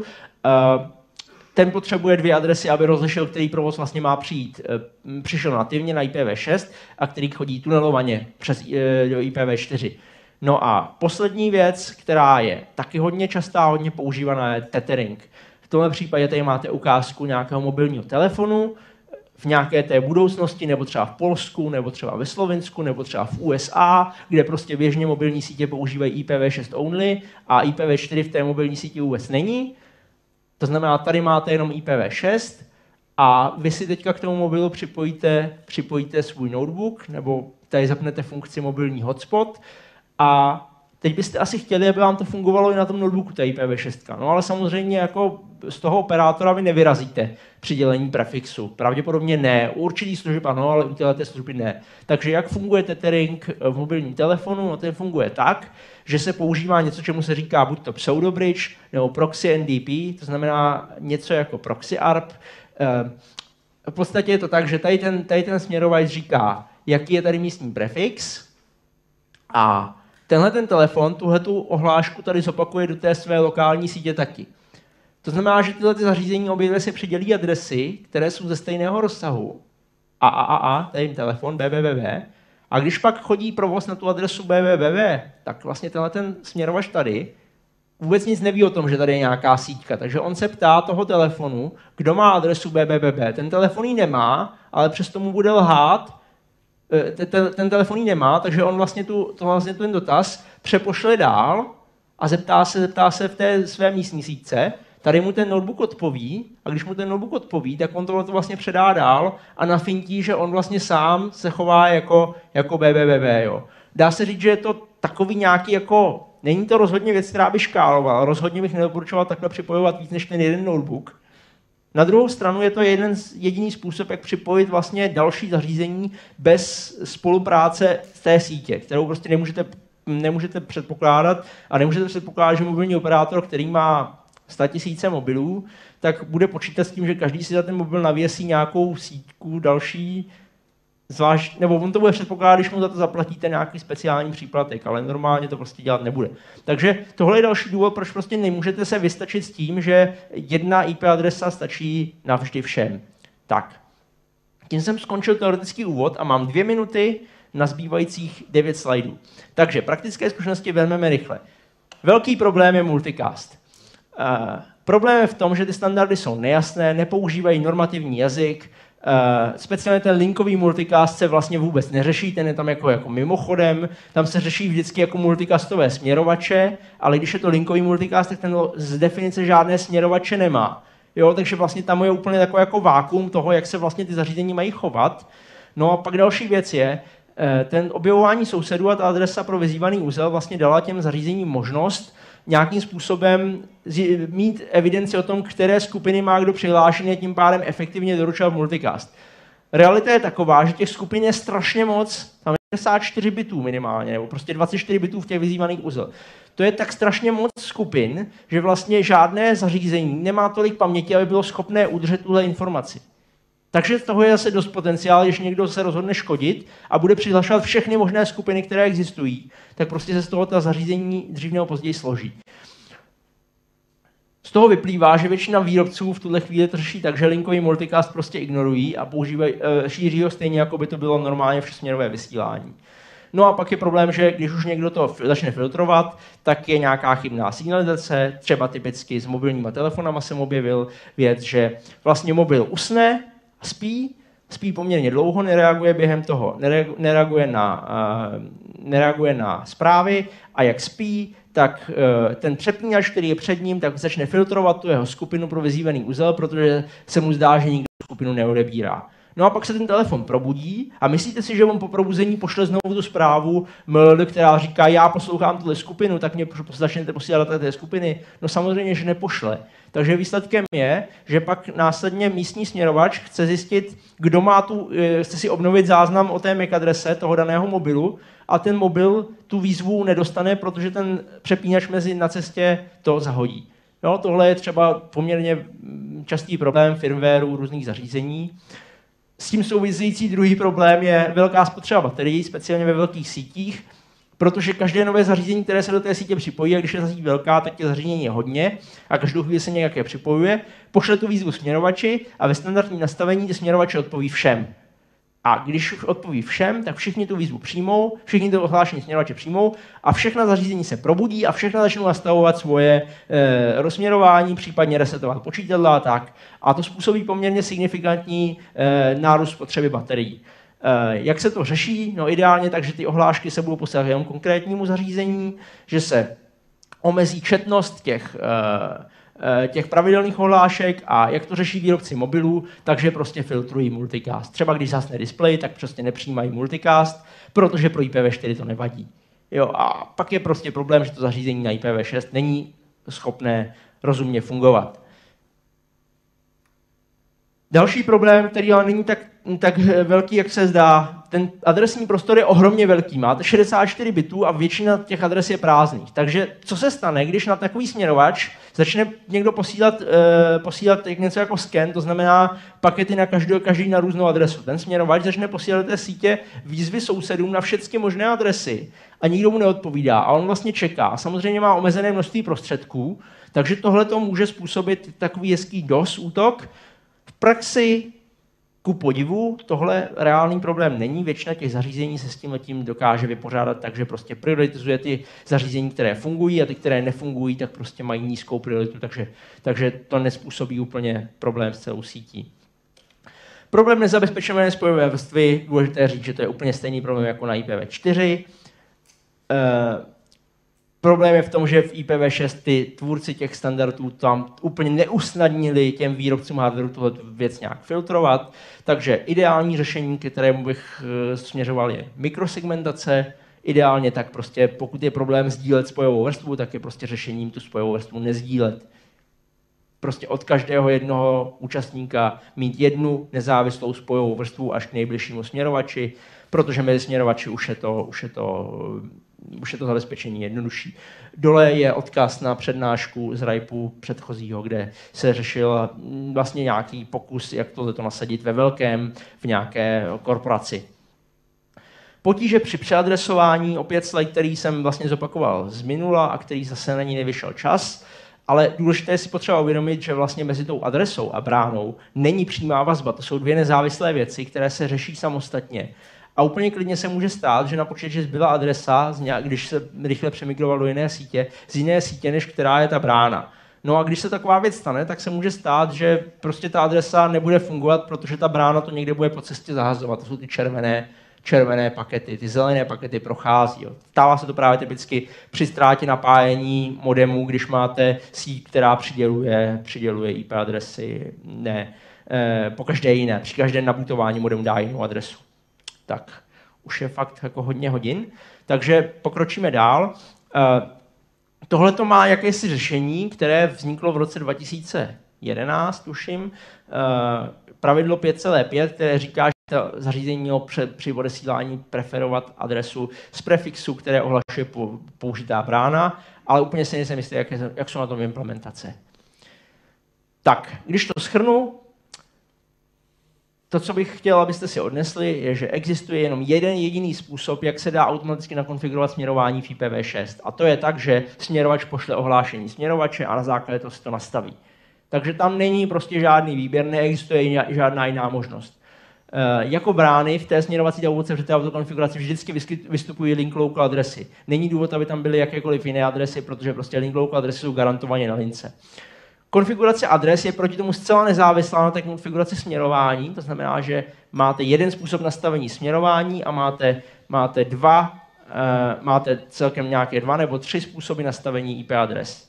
Ten potřebuje 2 adresy, aby rozlišil, který provoz vlastně má přijít. Přišel nativně na IPv6 a který chodí tunelovaně přes do IPv4. No a poslední věc, která je taky hodně častá, hodně používaná, je tethering. V tomhle případě tady máte ukázku nějakého mobilního telefonu v nějaké té budoucnosti, nebo třeba v Polsku, nebo třeba ve Slovinsku, nebo třeba v USA, kde prostě běžně mobilní sítě používají IPv6 only a IPv4 v té mobilní síti vůbec není. To znamená, tady máte jenom IPv6 a vy si teďka k tomu mobilu připojíte svůj notebook, nebo tady zapnete funkci mobilní hotspot a teď byste asi chtěli, aby vám to fungovalo i na tom notebooku, té IPv6. No ale samozřejmě jako z toho operátora vy nevyrazíte přidělení prefixu. Pravděpodobně ne. U určitých služeb ano, ale u této služby ne. Takže jak funguje tethering v mobilním telefonu? No ten funguje tak, že se používá něco, čemu se říká buď to pseudobridge nebo proxy NDP, to znamená něco jako proxy ARP. V podstatě je to tak, že tady ten směrovač říká, jaký je tady místní prefix a tenhle ten telefon, tuhletu ohlášku tady zopakuje do té své lokální sítě taky. To znamená, že tyhle zařízení obě si přidělí adresy, které jsou ze stejného rozsahu. tady je telefon, BBBB. A když pak chodí provoz na tu adresu BBBB, tak vlastně tenhle ten směrovač tady vůbec nic neví o tom, že tady je nějaká síťka. Takže on se ptá toho telefonu, kdo má adresu BBBB. Ten telefon ji nemá, ale přesto mu bude lhát. Ten telefon ji nemá, takže on vlastně ten dotaz přepošle dál a zeptá se v té své místní síťce. Tady mu ten notebook odpoví a když mu ten notebook odpoví, tak on to vlastně předá dál a nafintí, že on vlastně sám se chová jako BBBB. Jo. Dá se říct, že je to takový nějaký jako, není to rozhodně věc, která by škálovala, rozhodně bych nedoporučoval takhle připojovat víc než ten jeden notebook. Na druhou stranu je to jediný způsob, jak připojit vlastně další zařízení bez spolupráce z té sítě, kterou prostě nemůžete předpokládat a nemůžete předpokládat, že mobilní operátor, který má 100 000 mobilů, tak bude počítat s tím, že každý si za ten mobil navěsí nějakou sítku další, zvlášť, nebo on to bude předpokládat, když mu za to zaplatíte nějaký speciální příplatek, ale normálně to prostě dělat nebude. Takže tohle je další důvod, proč prostě nemůžete se vystačit s tím, že jedna IP adresa stačí navždy všem. Tak, tím jsem skončil teoretický úvod a mám 2 minuty na zbývajících 9 slajdů. Takže praktické zkušenosti vezmeme rychle. Velký problém je multicast. Problém je v tom, že ty standardy jsou nejasné, nepoužívají normativní jazyk, speciálně ten linkový multicast se vlastně vůbec neřeší, ten je tam jako mimochodem, tam se řeší vždycky jako multicastové směrovače, ale když je to linkový multicast, tak ten z definice žádné směrovače nemá. Jo, takže vlastně tam je úplně takové jako vákuum toho, jak se vlastně ty zařízení mají chovat. No a pak další věc je, ten objevování sousedů a ta adresa pro vyzývaný úzel vlastně dala těm zařízením možnost nějakým způsobem mít evidenci o tom, které skupiny má kdo přihlášené, tím pádem efektivně doručovat multicast. Realita je taková, že těch skupin je strašně moc, tam je 54 bitů minimálně, nebo prostě 24 bitů v těch vyzývaných uzel. To je tak strašně moc skupin, že vlastně žádné zařízení nemá tolik paměti, aby bylo schopné udržet tuhle informaci. Takže z toho je zase dost potenciál, když někdo se rozhodne škodit a bude přihlašovat všechny možné skupiny, které existují, tak prostě se z toho ta zařízení dřív nebo později složí. Z toho vyplývá, že většina výrobců v tuhle chvíli to řeší tak, že linkový multicast prostě ignorují a šíří ho stejně, jako by to bylo normálně všesměrové vysílání. No a pak je problém, že když už někdo to začne filtrovat, tak je nějaká chybná signalizace, třeba typicky s mobilníma telefonama jsem objevil věc, že vlastně mobil usne, spí poměrně dlouho, nereaguje během toho, nereaguje na zprávy a jak spí, tak ten přepínač, který je před ním, tak začne filtrovat tu jeho skupinu pro vyzývaný uzel, protože se mu zdá, že nikdo skupinu neodebírá. No a pak se ten telefon probudí a myslíte si, že on po probuzení pošle znovu tu zprávu, která říká, já poslouchám tuhle skupinu, tak mě začnete posílat do té skupiny? No samozřejmě, že nepošle. Takže výsledkem je, že pak následně místní směrovač chce zjistit, kdo má chce si obnovit záznam o té MAC adrese toho daného mobilu a ten mobil tu výzvu nedostane, protože ten přepínač na cestě to zahodí. No, tohle je třeba poměrně častý problém firmwareu různých zařízení. S tím související druhý problém je velká spotřeba baterií, speciálně ve velkých sítích, protože každé nové zařízení, které se do té sítě připojí, a když je ta síť velká, tak těch zařízení je hodně a každou chvíli se nějaké připojuje, pošle tu výzvu směrovači a ve standardním nastavení ty směrovače odpoví všem. A když už odpoví všem, tak všichni tu výzvu přijmou, všichni to ohlášení směrovače přijmou a všechna zařízení se probudí a všechna začnou nastavovat svoje rozsměrování, případně resetovat počítadla a tak. A to způsobí poměrně signifikantní nárůst spotřeby baterií. Jak se to řeší? No ideálně tak, že ty ohlášky se budou posílat jenom konkrétnímu zařízení, že se omezí četnost těch pravidelných ohlášek a jak to řeší výrobci mobilů, takže prostě filtrují multicast. Třeba když zasne displej, tak prostě nepřijímají multicast, protože pro IPv4 to nevadí. Jo, a pak je prostě problém, že to zařízení na IPv6 není schopné rozumně fungovat. Další problém, který ale není tak velký, jak se zdá, ten adresní prostor je ohromně velký. Máte 64 bitů a většina těch adres je prázdných. Takže co se stane, když na takový směrovač začne někdo posílat něco jako scan, to znamená pakety na každý na různou adresu. Ten směrovač začne posílat do té sítě výzvy sousedům na všechny možné adresy a nikdo mu neodpovídá. A on vlastně čeká. Samozřejmě má omezené množství prostředků, takže tohle to může způsobit takový hezký DOS útok. V praxi, ku podivu, tohle reálný problém není. Většina těch zařízení se s tím dokáže vypořádat, takže prostě prioritizuje ty zařízení, které fungují a ty, které nefungují, tak prostě mají nízkou prioritu, takže to nezpůsobí úplně problém s celou sítí. Problém nezabezpečené spojové vrstvy, důležité říct, že to je úplně stejný problém jako na IPv4. Problém je v tom, že v IPv6 ty tvůrci těch standardů tam úplně neusnadnili těm výrobcům hardwareu tuhle věc nějak filtrovat, takže ideální řešení, ke kterému bych směřoval, je mikrosegmentace. Ideálně tak prostě, pokud je problém sdílet spojovou vrstvu, tak je prostě řešením tu spojovou vrstvu nezdílet. Prostě od každého jednoho účastníka mít jednu nezávislou spojovou vrstvu až k nejbližšímu směrovači, protože mezi směrovači už je to zabezpečení jednodušší. Dole je odkaz na přednášku z RIPu předchozího, kde se řešil vlastně nějaký pokus, jak tohleto nasadit ve velkém v nějaké korporaci. Potíže při přeadresování, opět slide, který jsem vlastně zopakoval z minula a který zase na ní nevyšel čas, ale důležité je si potřeba uvědomit, že vlastně mezi tou adresou a bránou není přímá vazba. To jsou dvě nezávislé věci, které se řeší samostatně. A úplně klidně se může stát, že na počítači zbyla adresa, když se rychle přemigroval do jiné sítě, z jiné sítě, než která je ta brána. No a když se taková věc stane, tak se může stát, že prostě ta adresa nebude fungovat, protože ta brána to někde bude po cestě zahazovat. To jsou ty červené pakety, ty zelené pakety prochází. Jo. Stává se to právě typicky při ztrátě napájení modemu, když máte síť, která přiděluje IP adresy, po každé jiné. Při každém nabootování modem dá jinou adresu. Tak, už je fakt jako hodně hodin, takže pokročíme dál. Tohle to má jakési řešení, které vzniklo v roce 2011, tuším, pravidlo 5,5, které říká, že to zařízení mělo při odesílání preferovat adresu z prefixu, které ohlašuje použitá brána, ale úplně si nejsem jistý, jak jsou na tom implementace. Tak, když to shrnu, to, co bych chtěl, abyste si odnesli, je, že existuje jenom jeden jediný způsob, jak se dá automaticky nakonfigurovat směrování v IPv6. A to je tak, že směrovač pošle ohlášení směrovače a na základě toho se to nastaví. Takže tam není prostě žádný výběr, neexistuje žádná jiná možnost. Jako brány v té směrovací tabulce při té autokonfiguraci vždycky vystupují link local adresy. Není důvod, aby tam byly jakékoliv jiné adresy, protože prostě link local adresy jsou garantovaně na lince. Konfigurace adres je proti tomu zcela nezávislá na té konfiguraci směrování, to znamená, že máte jeden způsob nastavení směrování a máte celkem nějaké 2 nebo 3 způsoby nastavení IP adres.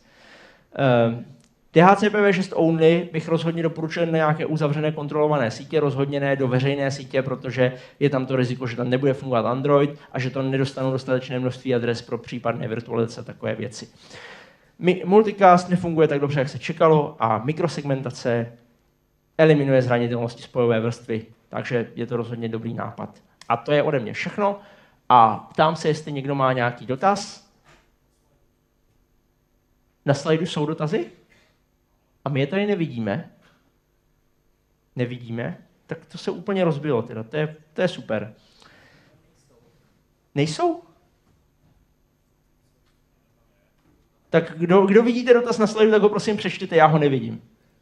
DHCPV6 only bych rozhodně doporučil na nějaké uzavřené kontrolované sítě, rozhodně ne do veřejné sítě, protože je tam to riziko, že tam nebude fungovat Android a že to nedostanou dostatečné množství adres pro případné virtualizace a takové věci. Multicast nefunguje tak dobře, jak se čekalo a mikrosegmentace eliminuje zranitelnosti spojové vrstvy, takže je to rozhodně dobrý nápad. A to je ode mě všechno a ptám se, jestli někdo má nějaký dotaz. Na slajdu jsou dotazy? A my je tady nevidíme. Nevidíme? Tak to se úplně rozbilo, teda. To je super. Nejsou? Tak kdo vidíte dotaz na slajdu, tak ho prosím přečtěte, já ho nevidím.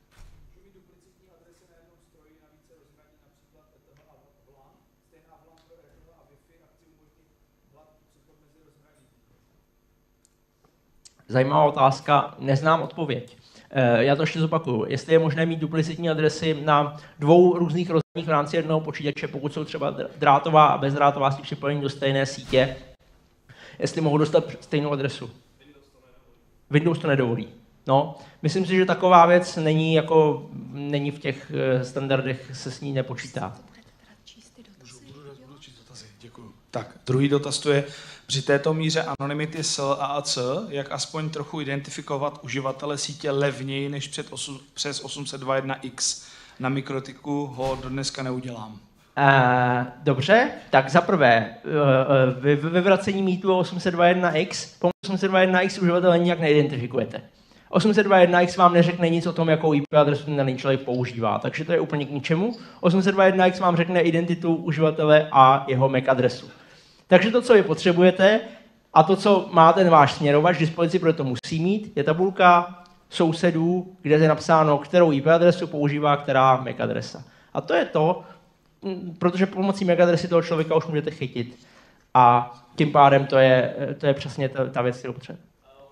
Zajímavá otázka, neznám odpověď. Já to ještě zopakuju. Jestli je možné mít duplicitní adresy na 2 různých rozhraních v rámci jednoho počítače, pokud jsou třeba drátová a bezdrátová s připojení do stejné sítě, jestli mohou dostat stejnou adresu. Windows to nedovolí. No, myslím si, že taková věc není v těch standardech, se s ní nepočítá. Budu číst dotazy, děkuju. Tak, druhý dotaz to je, při této míře anonymity SL a AC, jak aspoň trochu identifikovat uživatele sítě levněji než přes 802.1x. Na Mikrotiku ho dodneska neudělám. Dobře, tak zaprvé, vyvracení mýtu o 802.1x, po 802.1x uživatele nijak neidentifikujete. 802.1x vám neřekne nic o tom, jakou IP adresu ten daný člověk používá, takže to je úplně k ničemu. 802.1x vám řekne identitu uživatele a jeho MAC adresu. Takže to, co vy potřebujete a to, co má ten váš směrovač, dispozici, protože to musí mít, je tabulka sousedů, kde je napsáno, kterou IP adresu používá která MAC adresa. A to je to, protože pomocí MAC adresy toho člověka už můžete chytit. A tím pádem to je přesně ta věc, kterou potřebujete.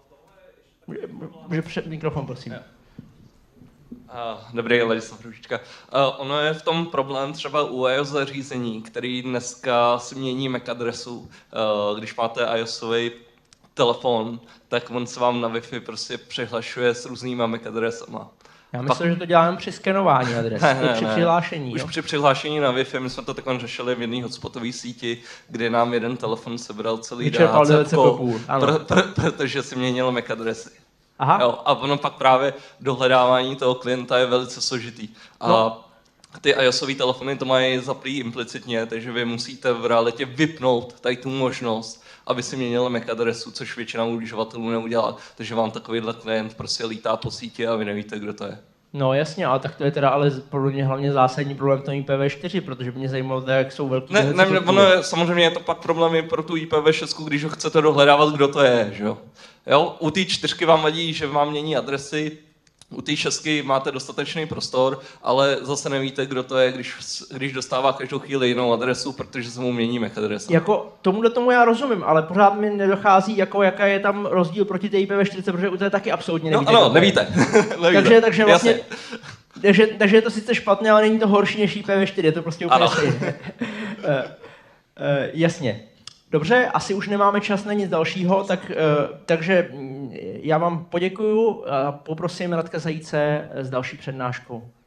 Může před mikrofon, prosím. Dobrý, Ladislav Růžička. Ono je v tom problém třeba u iOS zařízení, který dneska si mění MAC adresu. Když máte iOSový telefon, tak on se vám na Wi-Fi prostě přihlašuje s různýma MAC adresama. Já myslím, že to děláme při skenování adres, při přihlášení. Už při přihlášení na Wi-Fi, my jsme to takhle řešili v jedné hotspotové síti, kde nám jeden telefon sebral celý DHC, protože si měnil MAC adresy. Aha. Jo, a ono pak právě dohledávání toho klienta je velice složitý. A ty iOSové telefony to mají zaplý implicitně, takže vy musíte v realitě vypnout tady tu možnost, aby si měnil MAC adresu, což většina uživatelů neudělá. Takže vám takovýhle klient prostě lítá po síti a vy nevíte, kdo to je. No jasně, ale tak to je teda ale pro mě hlavně zásadní problém v tom IPv4, protože mě zajímalo, jak jsou velký... Samozřejmě je to pak problém i pro tu IPv6, když ho chcete dohledávat, kdo to je, že jo? Jo, u té 4 vám vadí, že vám mění adresy, u té 6 máte dostatečný prostor, ale zase nevíte, kdo to je, když dostává každou chvíli jinou adresu, protože se mu mění MAC adresa. Jako tomu já rozumím, ale pořád mi nedochází, jaká je tam rozdíl proti té IPv4, protože u té taky absolutně nevíte. No ano, nevíte. takže vlastně... Takže je to sice špatné, ale není to horší než IPv4, je to prostě úplně stejné. Jasně. Dobře, asi už nemáme čas na nic dalšího, takže já vám poděkuju a poprosím Radka Zajíce s další přednáškou.